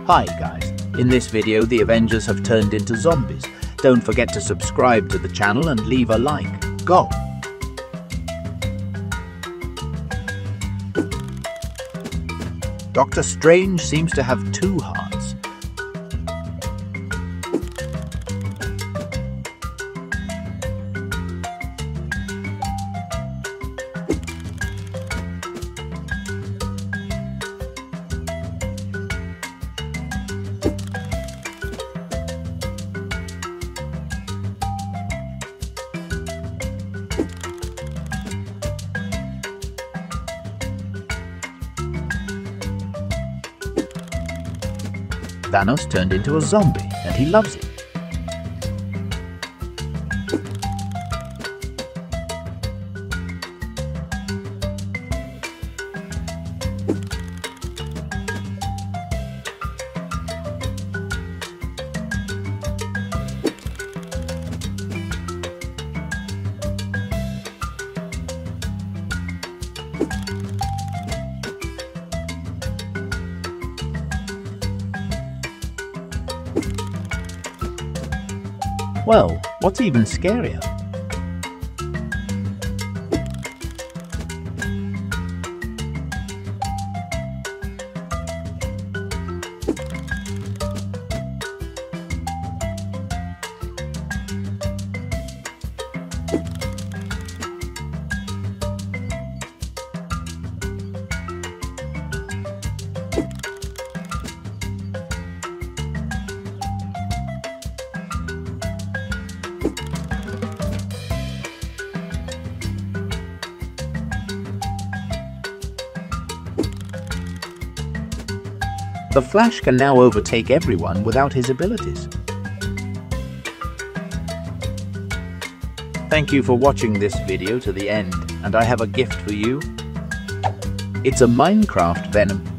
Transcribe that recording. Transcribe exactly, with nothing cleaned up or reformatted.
Hi guys, in this video the Avengers have turned into zombies. Don't forget to subscribe to the channel and leave a like. Go! Doctor Strange seems to have two hearts. Thanos turned into a zombie, and he loves it. Well, what's even scarier? The Flash can now overtake everyone without his abilities. Thank you for watching this video to the end, and I have a gift for you. It's a Minecraft Venom.